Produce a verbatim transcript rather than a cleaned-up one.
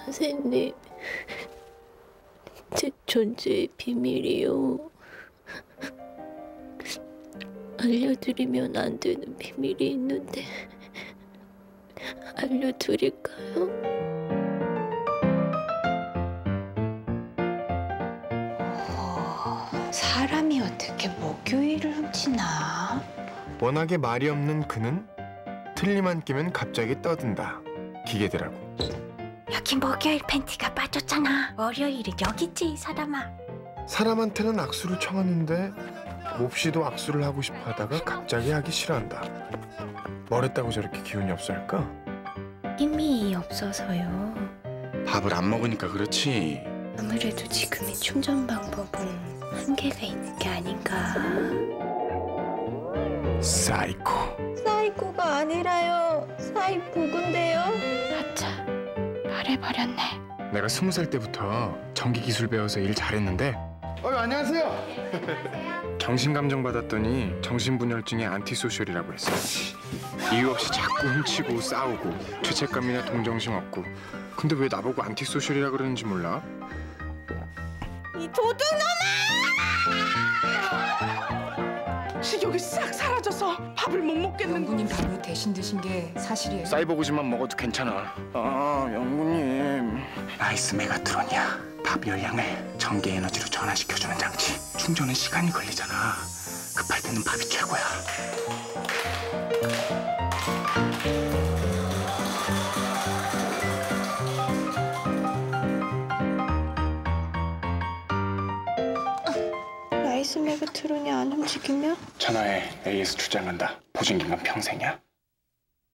선생님, 제 존재의 비밀이요. 알려드리면 안 되는 비밀이 있는데 알려드릴까요? 어, 사람이 어떻게 목요일을 훔치나? 워낙에 말이 없는 그는 틀림 안 끼면 갑자기 떠든다. 기계들하고. 여기 목요일 팬티가 빠졌잖아. 월요일은 여기 있지, 이 사람아. 사람한테는 악수를 청하는데 몹시도 악수를 하고 싶어 하다가 갑자기 하기 싫어한다. 뭘 했다고 저렇게 기운이 없을까? 힘이 없어서요. 밥을 안 먹으니까 그렇지. 아무래도 지금의 충전 방법은 한계가 있는 게 아닌가. 사이코. 사이코가 아니라요. 사이보그인데요. 아차, 말해버렸네. 내가 스무 살 때부터 전기 기술 배워서 일 잘했는데. 어, 안녕하세요. 정신감정 받았더니 정신분열증의 안티소셜이라고 했어. 이유 없이 자꾸 훔치고 싸우고 죄책감이나 동정심 없고. 근데 왜 나보고 안티소셜이라 그러는지 몰라? 이 도둑놈아! 식욕이 싹 사라져서 밥을 못 먹겠는 영구님 밥을 대신 드신 게 사실이에요. 사이버그지만 먹어도 괜찮아. 아, 영구님. 나이스 메가트론이야. 밥 열량을 전기 에너지로 전환시켜주는 장치. 충전은 시간이 걸리잖아. 급할 때는 밥이 최고야. 라이스 메가트론이 안 움직이면? 전화해. 에이에스 출장한다. 보증기간 평생이야.